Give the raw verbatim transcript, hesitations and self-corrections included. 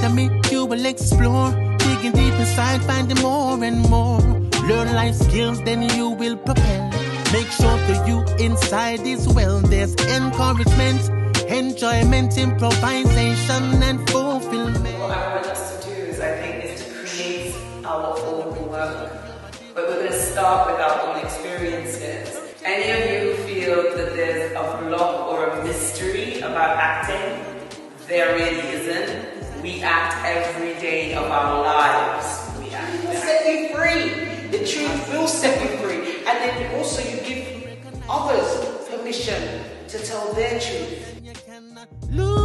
Academy, you will explore. Digging deep inside, finding more and more. Learn life skills, then you will propel. Make sure the you inside is well. There's encouragement, enjoyment, improvisation, and fulfillment. What I want us to do is, I think, is to create our own work. But we're going to start with our own experiences. Any of you who feel that there's a block or a mystery about acting? There really isn't. We act every day of our lives. We act. It will set you free. The truth will set you free. And then also you give others permission to tell their truth.